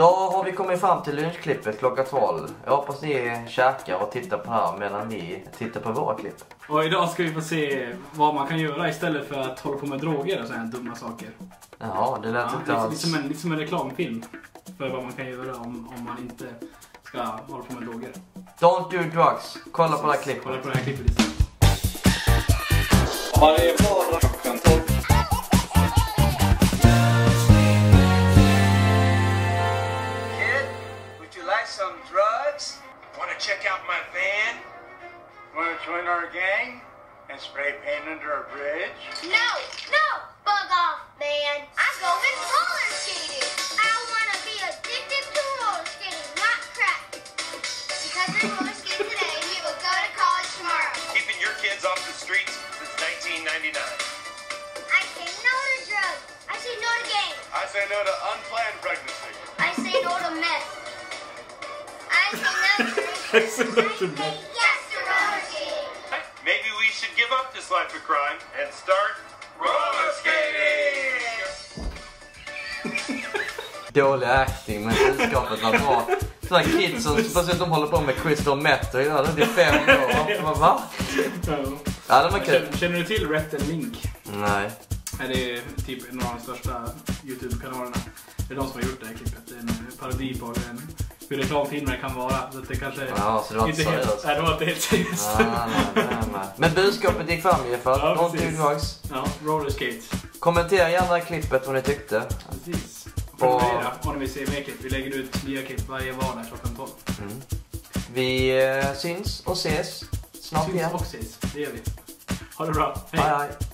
Då har vi kommit fram till lunchklippet klockan 12. Jag hoppas ni käkar och tittar på det här medan vi tittar på våra klipp. Och idag ska vi få se vad man kan göra istället för att hålla på med droger och sådana dumma saker. Ja, det lät inte alls. Lite som en reklamfilm för vad man kan göra om man inte ska hålla på med droger. Don't do drugs. Kolla på det här klippet. Kolla på det här klippet istället. Varje vardag klockan 12. Kid, would you like some drugs? Want to check out my van? Want to join our gang and spray paint under our bridge? No, bug off, man. I'm going roller skating. I want to be addicted to roller skating, not crack. Because we roller skate today, we will go to college tomorrow. Keeping your kids off the streets since 1999. I say no to drugs. I say no to games. I say no to unplanned pregnancy. I say no to meth. I say no to I say no to meth. yes to roller skating. Maybe we should give up this life of crime and start roller skating! Dålig acting, men budskapet var bra. Sådana kids som dessutom håller på med crystal meth och gör det i 5 år. Va? Ja, det var kul. Känner du till Rhett and Link? Nej. Det är typ en av de största YouTube-kanalerna. Det är de som har gjort det här klippet. Det är en parodi på hur reklamfilmer kan vara. Så det kanske Ja, så det var inte seriöst. Nej, det var inte helt seriöst. Nej. Men budskapet gick fram i alla fall. Ja, Don't do precis. drugs. Ja, roller skate. Kommentera gärna klippet vad ni tyckte. Precis. Och- Prenumerera om ni vill se mer klipp. Vi lägger ut nya klipp varje vardag klockan 12. Vi syns och ses snart igen. Syns och ses. Det gör vi. Ha det bra. Hej.